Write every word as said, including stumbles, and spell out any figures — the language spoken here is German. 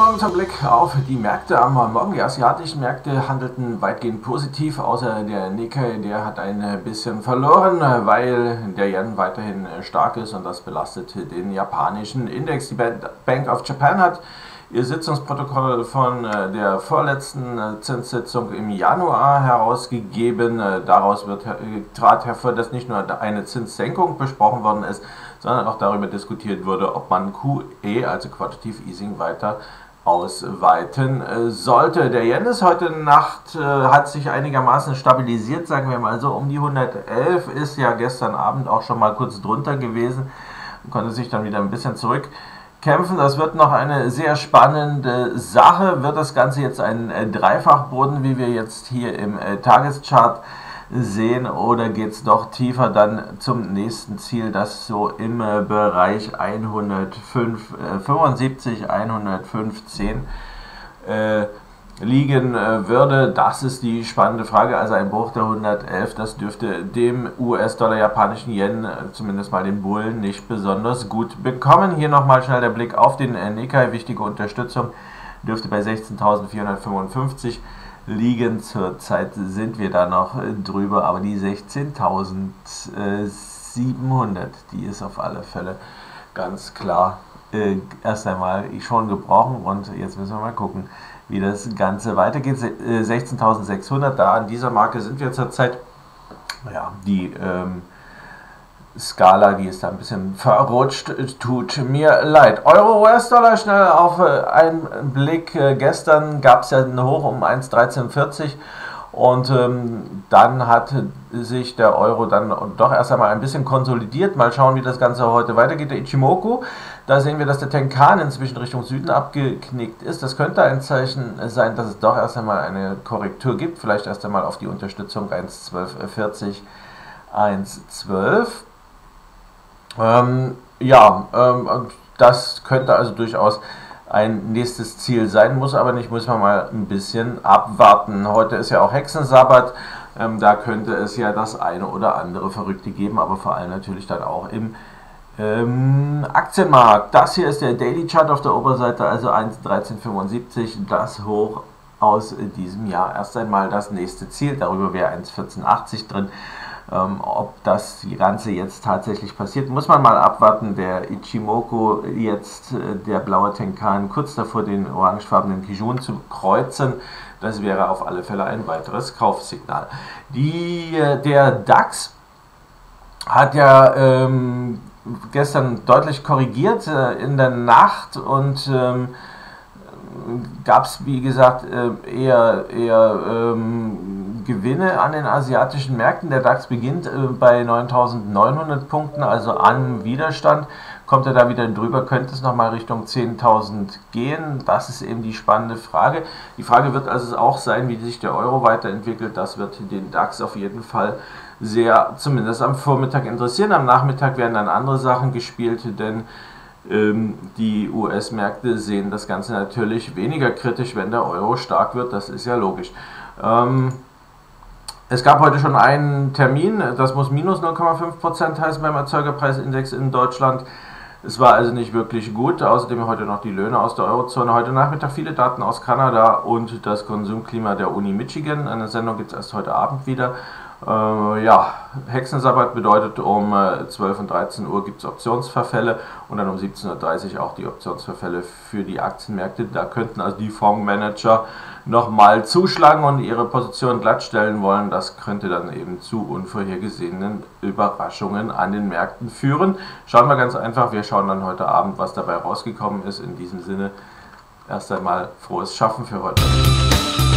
Morgen zum Blick auf die Märkte am Morgen. Die asiatischen Märkte handelten weitgehend positiv, außer der Nikkei, der hat ein bisschen verloren, weil der Yen weiterhin stark ist und das belastet den japanischen Index. Die Bank of Japan hat ihr Sitzungsprotokoll von der vorletzten Zinssitzung im Januar herausgegeben. Daraus wird, trat hervor, dass nicht nur eine Zinssenkung besprochen worden ist, sondern auch darüber diskutiert wurde, ob man Q E, also Quantitative Easing, weiter ausweiten sollte. Der Yen ist heute Nacht, äh, hat sich einigermaßen stabilisiert, sagen wir mal so, um die hundertelf, ist ja gestern Abend auch schon mal kurz drunter gewesen, konnte sich dann wieder ein bisschen zurückkämpfen. Das wird noch eine sehr spannende Sache. Wird das Ganze jetzt ein äh, Dreifachboden, wie wir jetzt hier im äh, Tageschart sehen, oder geht es doch tiefer dann zum nächsten Ziel, das so im äh, Bereich hundertfünfundsiebzig, hundertfünfzehn äh, liegen äh, würde? Das ist die spannende Frage. Also ein Bruch der hundertelf, das dürfte dem U S-Dollar, japanischen Yen, äh, zumindest mal den Bullen, nicht besonders gut bekommen. Hier nochmal schnell der Blick auf den äh, Nikkei. Wichtige Unterstützung dürfte bei sechzehntausendvierhundertfünfundfünfzig liegen. Zurzeit sind wir da noch drüber, aber die sechzehntausendsiebenhundert, die ist auf alle Fälle ganz klar äh, erst einmal schon gebrochen, und jetzt müssen wir mal gucken, wie das Ganze weitergeht. sechzehntausendsechshundert, da an dieser Marke sind wir zurzeit. Ja, die ähm, Skala, die ist da ein bisschen verrutscht, tut mir leid. Euro-U S-Dollar, schnell auf einen Blick. Gestern gab es ja einen Hoch um eins Komma dreizehn vierzig und ähm, dann hat sich der Euro dann doch erst einmal ein bisschen konsolidiert. Mal schauen, wie das Ganze heute weitergeht. Der Ichimoku, da sehen wir, dass der Tenkan inzwischen Richtung Süden abgeknickt ist. Das könnte ein Zeichen sein, dass es doch erst einmal eine Korrektur gibt. Vielleicht erst einmal auf die Unterstützung eins Komma zwölf vierzig, eins Komma zwölf. Ähm, ja, ähm, das könnte also durchaus ein nächstes Ziel sein, muss aber nicht, muss man mal ein bisschen abwarten. Heute ist ja auch Hexensabbat, ähm, da könnte es ja das eine oder andere Verrückte geben, aber vor allem natürlich dann auch im ähm, Aktienmarkt. Das hier ist der Daily Chart auf der Oberseite, also eins Komma dreizehn fünfundsiebzig, das Hoch aus diesem Jahr. Erst einmal das nächste Ziel, darüber wäre eins Komma vierzehn achtzig drin. Ähm, ob das Ganze jetzt tatsächlich passiert, muss man mal abwarten. Der Ichimoku, jetzt äh, der blaue Tenkan, kurz davor den orangefarbenen Kijun zu kreuzen. Das wäre auf alle Fälle ein weiteres Kaufsignal. Die, äh, der DAX hat ja ähm, gestern deutlich korrigiert äh, in der Nacht und ähm, gab es, wie gesagt, eher, eher ähm, Gewinne an den asiatischen Märkten. Der DAX beginnt äh, bei neuntausendneunhundert Punkten, also an Widerstand. Kommt er da wieder drüber, könnte es nochmal Richtung zehntausend gehen. Das ist eben die spannende Frage. Die Frage wird also auch sein, wie sich der Euro weiterentwickelt. Das wird den DAX auf jeden Fall sehr, zumindest am Vormittag, interessieren. Am Nachmittag werden dann andere Sachen gespielt, denn die U S-Märkte sehen das Ganze natürlich weniger kritisch, wenn der Euro stark wird, das ist ja logisch. Ähm, es gab heute schon einen Termin, das muss minus null Komma fünf Prozent heißen beim Erzeugerpreisindex in Deutschland. Es war also nicht wirklich gut, außerdem heute noch die Löhne aus der Eurozone. Heute Nachmittag viele Daten aus Kanada und das Konsumklima der Uni Michigan. Eine Sendung gibt es erst heute Abend wieder. Äh, ja, Hexensabbat bedeutet, um äh, zwölf und dreizehn Uhr gibt es Optionsverfälle und dann um siebzehn Uhr dreißig auch die Optionsverfälle für die Aktienmärkte. Da könnten also die Fondsmanager nochmal zuschlagen und ihre Position glattstellen wollen. Das könnte dann eben zu unvorhergesehenen Überraschungen an den Märkten führen. Schauen wir ganz einfach, wir schauen dann heute Abend, was dabei rausgekommen ist. In diesem Sinne erst einmal frohes Schaffen für heute.